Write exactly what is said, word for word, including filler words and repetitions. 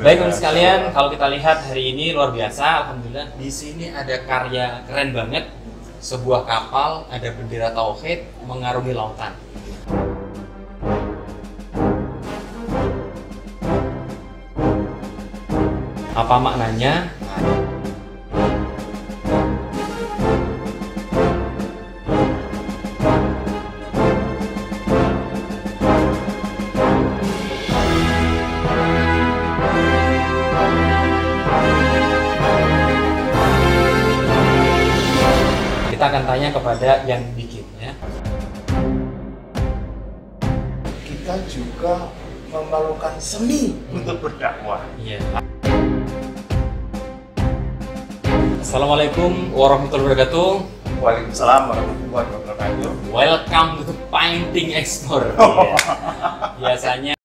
Baik teman sekalian, kalau kita lihat hari ini luar biasa, alhamdulillah. Di sini ada karya keren banget, sebuah kapal, ada bendera tauhid mengarungi lautan. Apa maknanya? Kita akan tanya kepada yang bikin, ya. Kita juga memerlukan seni untuk berdakwah. Iya. Assalamualaikum warahmatullahi wabarakatuh. Waalaikumsalam warahmatullahi wabarakatuh. Welcome to Painting Explorer. Iya. Biasanya